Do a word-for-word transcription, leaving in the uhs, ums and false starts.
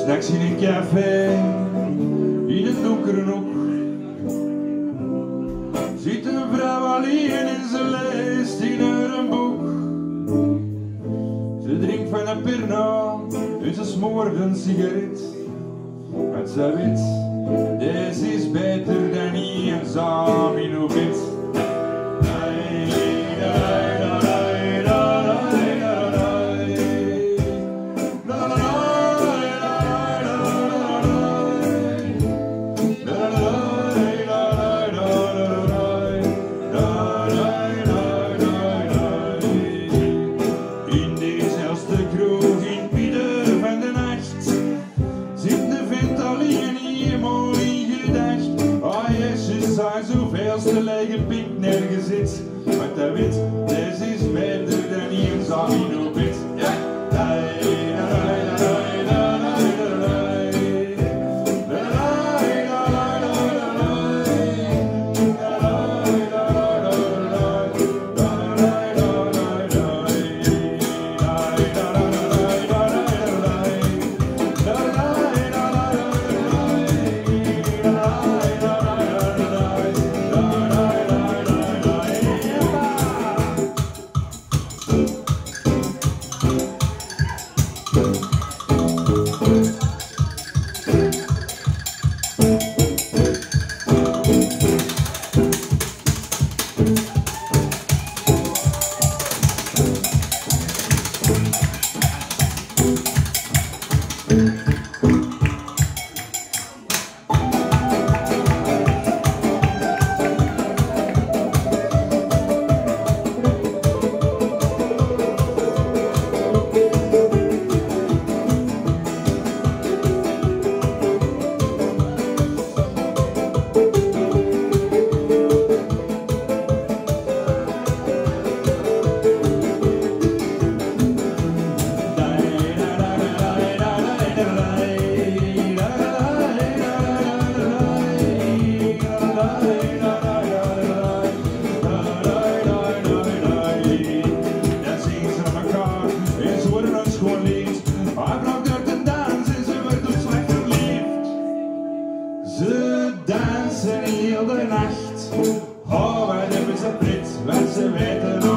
S'nachts in een café, in een donkere hoek, zit een vrouw alleen en ze leest in haar een boek. Ze drinkt van een perno en ze smoort een sigaret. Want ze weet, deze is beter dan eenzaam in uw bed. Zoveelste lege pink nergens zit, want hij weet, deze is beter dan eenzaam in uw bed. Ja. Ze dansen heel de nacht, oh wat hebben ze pret, want ze weten